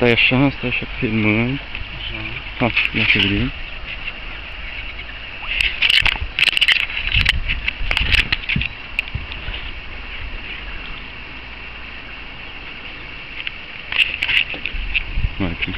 Stai așa filmând. Așa. Ia să vedem. Aqui.